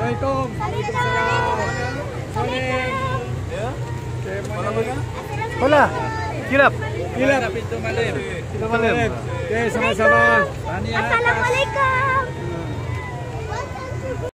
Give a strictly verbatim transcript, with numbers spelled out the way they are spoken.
Assalamualaikum. Morning. Ya. Mana mana? Hola. Kilap. Kilap. Pintu malam. Pintu malam. Okey, sama-sama. Tahniah. Assalamualaikum.